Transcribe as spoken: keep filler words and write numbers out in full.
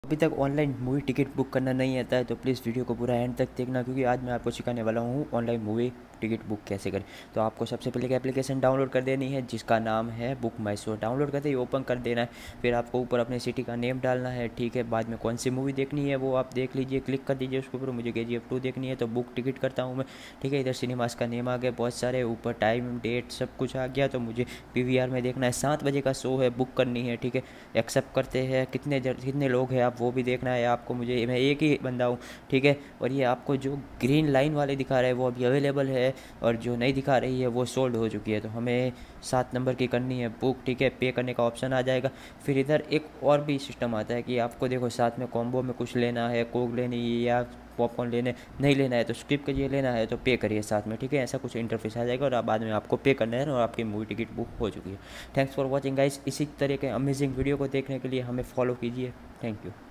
अभी तक online movie ticket book करना नहीं आता है तो प्लीज़ वीडियो को पूरा एंड तक देखना, क्योंकि आज मैं आपको सिखाने वाला हूँ ऑनलाइन मूवी टिकट बुक कैसे करें। तो आपको सबसे पहले एक एप्लीकेशन डाउनलोड कर देनी है जिसका नाम है बुक माई शो। डाउनलोड करते ही ओपन कर देना है, फिर आपको ऊपर अपने सिटी का नेम डालना है, ठीक है। बाद में कौन सी मूवी देखनी है वो आप देख लीजिए, क्लिक कर दीजिए उसके ऊपर। मुझे के जी एफ टू देखनी है तो बुक टिकट करता हूँ मैं, ठीक है। इधर सिनेमास का नेम आ गया, बहुत सारे ऊपर टाइम डेट सब कुछ आ गया। तो मुझे पी वी आर में देखना है, सात बजे का शो है, बुक करनी है, ठीक है। एक्सेप्ट करते हैं, कितने कितने लोग हैं आप वो भी देखना है आपको। मुझे मैं एक ही बंदा हूँ, ठीक है। और ये आपको जो ग्रीन लाइन वाले दिखा रहा है वो अभी अवेलेबल है, और जो नहीं दिखा रही है वो सोल्ड हो चुकी है। तो हमें सात नंबर की करनी है बुक, ठीक है। पे करने का ऑप्शन आ जाएगा। फिर इधर एक और भी सिस्टम आता है कि आपको देखो साथ में कॉम्बो में कुछ लेना है, कोक लेनी है या पॉपकॉर्न लेने नहीं लेना है तो स्किप करिए, लेना है तो पे करिए साथ में, ठीक है। ऐसा कुछ इंटरफेस आ जाएगा और आप बाद में आपको पे करना है और आपकी मूवी टिकट बुक हो चुकी है। Thanks for watching guys. इसी तरह के अमेजिंग वीडियो को देखने के लिए हमें फॉलो कीजिए। Thank you.